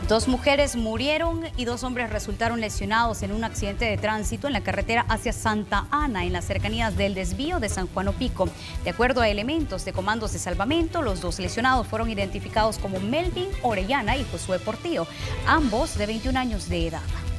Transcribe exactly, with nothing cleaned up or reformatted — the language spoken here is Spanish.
Dos mujeres murieron y dos hombres resultaron lesionados en un accidente de tránsito en la carretera hacia Santa Ana, en las cercanías del desvío de San Juan Opico. De acuerdo a elementos de comandos de salvamento, los dos lesionados fueron identificados como Melvin Orellana y Josué Portillo, ambos de veintiún años de edad.